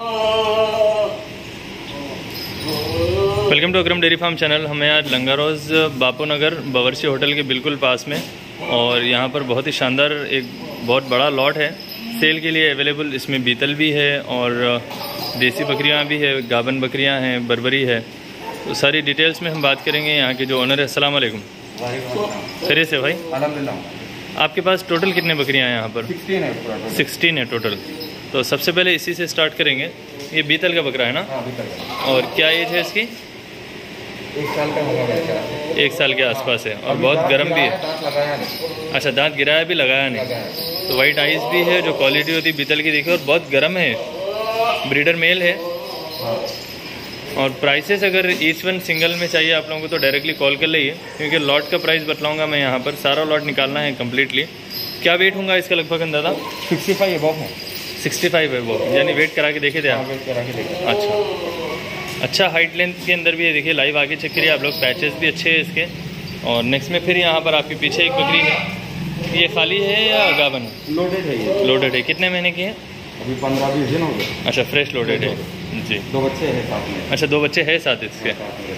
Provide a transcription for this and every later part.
Welcome to Akram dairy farm channel. हमें आज लंगारोज बापू नगर बावर्ची होटल के बिल्कुल पास में, और यहाँ पर बहुत ही शानदार एक बहुत बड़ा लॉट है सेल के लिए अवेलेबल। इसमें बीतल भी है और देसी बकरियाँ भी है, गाबन बकरियाँ हैं, बर्बरी है। तो सारी डिटेल्स में हम बात करेंगे। यहाँ के जो ओनर है, अस्सलाम वालेकुम। खैरियत से भाई? अल्हम्दुलिल्लाह। आपके पास टोटल कितने बकरियाँ हैं यहाँ पर? 16 है टोटल। तो सबसे पहले इसी से स्टार्ट करेंगे। ये बीतल का बकरा है ना? हाँ, बीतल का। और क्या एज है इसकी? 1 साल का होगा। 1 साल के आसपास है और बहुत गर्म भी है। अच्छा, दांत गिराया भी, लगाया नहीं। तो वाइट आइज भी है, जो क्वालिटी होती है बीतल की देखिए, और बहुत गर्म है। ब्रीडर मेल है। और प्राइसेस अगर ईच वन सिंगल में चाहिए आप लोगों को तो डायरेक्टली कॉल कर लीजिए, क्योंकि लॉट का प्राइस बतलाऊंगा मैं यहाँ पर। सारा लॉट निकालना है कम्प्लीटली। क्या वेट होगा इसका लगभग अंदाजा? 65 अबव है। 65 है वो, यानी वेट करा के देखे थे आप? वेट करा के देखे। अच्छा हाइट लेंथ के अंदर भी है, देखिए लाइव आगे चेक करिए आप लोग। पैचेस भी अच्छे हैं इसके। और नेक्स्ट में फिर यहाँ पर आपके पीछे एक बकरी है। ये खाली है या गाबन है? लोडेड है ये। लोडेड है। कितने महीने की है? अभी 15-20 दिन हो गए। अच्छा, फ्रेश लोडेड है जी। 2 बच्चे हैं साथ में। अच्छा, 2 बच्चे हैं साथ इसके।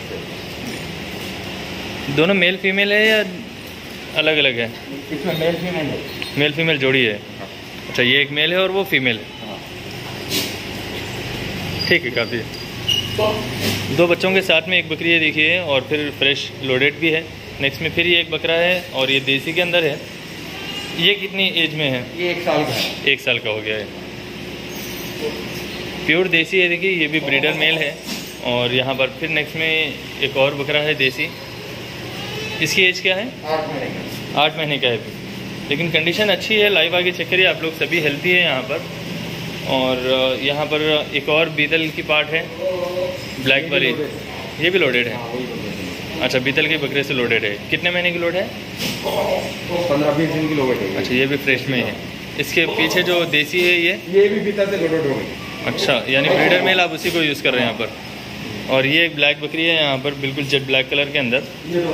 दोनों मेल फीमेल है या अलग अलग है? इसमें मेल फीमेल है। मेल फीमेल जोड़ी है। अच्छा, ये एक मेल है और वो फीमेल है। ठीक है, काफ़ी है। 2 बच्चों के साथ में एक बकरी है देखिए, और फिर फ्रेश लोडेड भी है। नेक्स्ट में फिर ये एक बकरा है और ये देसी के अंदर है। ये कितनी एज में है? ये 1 साल का है। 1 साल का हो गया है। प्योर देसी है देखिए, ये भी ब्रीडर मेल है। और यहाँ पर फिर नेक्स्ट में एक और बकरा है देसी। इसकी एज क्या है? 8 महीने का। 8 महीने का है, लेकिन कंडीशन अच्छी है। लाइव आगे चेक करिए आप लोग, सभी हेल्थी है यहाँ पर। और यहाँ पर एक और बीतल की पार्ट है, ब्लैक वाली। ये भी लोडेड है। अच्छा, बीतल के बकरे से लोडेड है। कितने महीने की लोड है? 15-20 दिन की लोडेड है। अच्छा, ये भी फ्रेश में है। इसके पीछे जो देसी है ये भी बीतल से लोडेड हो गई। अच्छा, यानी ब्रीडर मेल आप उसी को यूज़ कर रहे हैं यहाँ पर। और ये एक ब्लैक बकरी है यहाँ पर, बिल्कुल जेट ब्लैक कलर के अंदर।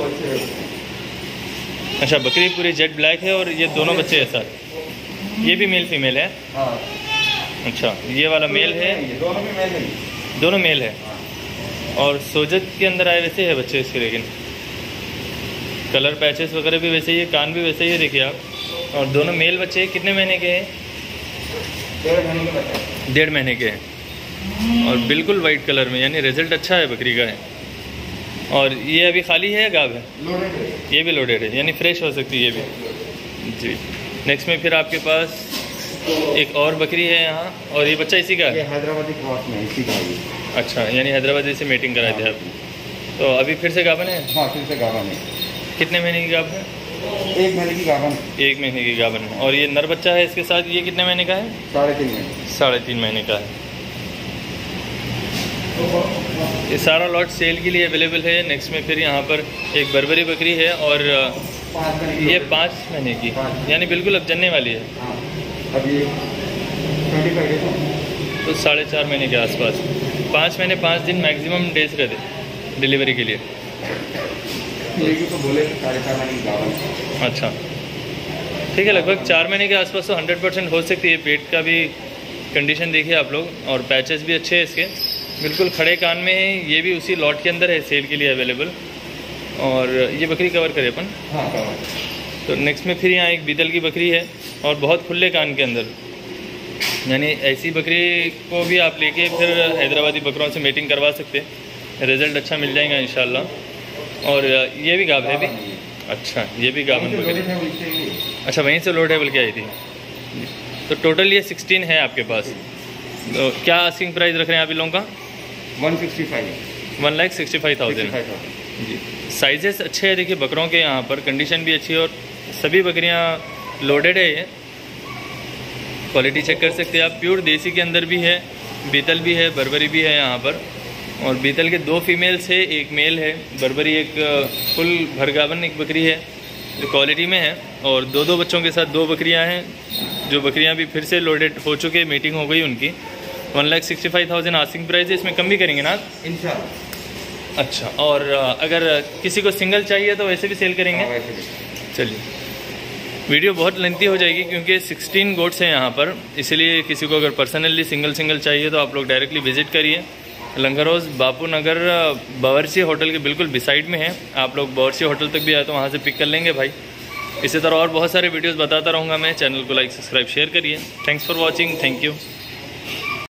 अच्छा, बकरी पूरी जेट ब्लैक है और ये दोनों बच्चे हैं साथ। ये भी मेल फीमेल है? हाँ। अच्छा, ये वाला मेल है? दोनों भी मेल है। दोनों मेल है। और सोजत के अंदर आए वैसे है बच्चे इसके, लेकिन कलर पैचेस वगैरह भी वैसे ही है, कान भी वैसे ही है देखिए आप। और दोनों मेल बच्चे कितने महीने के हैं? 1.5 महीने के बच्चे। 1.5 महीने के हैं और बिल्कुल वाइट कलर में, यानी रिजल्ट अच्छा है बकरी का है। और ये अभी खाली है या गाब है? लोडेड है। ये भी लोडेड है, यानी फ्रेश हो सकती है ये भी जी। नेक्स्ट में फिर आपके पास एक और बकरी है यहाँ, और ये बच्चा इसी का है? ये हैदराबादी क्रॉस में इसी का है। अच्छा, यानी हैदराबादी से मीटिंग कराए थे आप। तो अभी फिर से गाबन है? हाँ, फिर से गाबन है। कितने महीने की गाबन है? 1 महीने की गाबन। 1 महीने की गाबन है। और ये नर बच्चा है इसके साथ, ये कितने महीने का है? 3.5 महीने। 3.5 महीने का है। ये सारा लॉट सेल के लिए अवेलेबल है। नेक्स्ट में फिर यहाँ पर एक बर्बरी बकरी है, और ये 5 महीने की, यानी बिल्कुल अब जन्ने वाली है। अभी 25 डेज तो 4.5 महीने के आसपास। 5 महीने 5 दिन मैक्सिमम डेज रहते डिलीवरी के लिए। तो बोले 4.5 महीने की गाबन। अच्छा, ठीक है। लगभग 4 महीने के आसपास तो 100% हो सकती है। पेट का भी कंडीशन देखिए आप लोग, और पैचेस भी अच्छे हैं इसके, बिल्कुल खड़े कान में है। ये भी उसी लॉट के अंदर है, सेल के लिए अवेलेबल। और ये बकरी कवर करे अपन। हाँ, कवर। तो नेक्स्ट में फिर यहाँ एक बीतल की बकरी है, और बहुत खुले कान के अंदर, यानी ऐसी बकरी को भी आप लेके फिर हैदराबादी बकरों से मीटिंग करवा सकते हैं। रिज़ल्ट अच्छा मिल जाएगा इंशाल्लाह। और ये भी गाभ है भी? अच्छा, ये भी गाभन बकरी। अच्छा, वहीं से लोड है बल्कि आई थी। तो टोटल ये 16 है आपके पास। तो क्या आस्किंग प्राइस रख रहे हैं आप इन लोगों का? 165। 1,65,000 जी। साइजेस अच्छे हैं देखिए बकरों के, यहाँ पर कंडीशन भी अच्छी है, और सभी बकरियाँ लोडेड है। ये क्वालिटी चेक कर सकते हैं आप। प्योर देसी के अंदर भी है, बीतल भी है, बर्बरी भी है यहाँ पर। और बीतल के 2 फीमेल्स है, 1 मेल है। बर्बरी एक फुल भरगावन एक बकरी है जो क्वालिटी में है, और 2 बच्चों के साथ 2 बकरियाँ हैं, जो बकरियाँ भी फिर से लोडेड हो चुके, मीटिंग हो गई उनकी। 1,65,000 आस्किंग प्राइस है। इसमें कम भी करेंगे ना इंशाल्लाह? अच्छा, और अगर किसी को सिंगल चाहिए तो वैसे भी सेल करेंगे? चलिए, वीडियो बहुत लेंथी हो जाएगी क्योंकि 16 गोट्स हैं यहाँ पर, इसलिए किसी को अगर पर्सनली सिंगल चाहिए तो आप लोग डायरेक्टली विजिट करिए। लंगरोज बापू नगर बावर्ची होटल के बिल्कुल बिसाइड में है। आप लोग बावर्ची होटल तक भी आए तो वहाँ से पिक कर लेंगे भाई। इसी तरह और बहुत सारे वीडियोस बताता रहूँगा मैं। चैनल को लाइक सब्सक्राइब शेयर करिए। Thanks for watching. Thank you.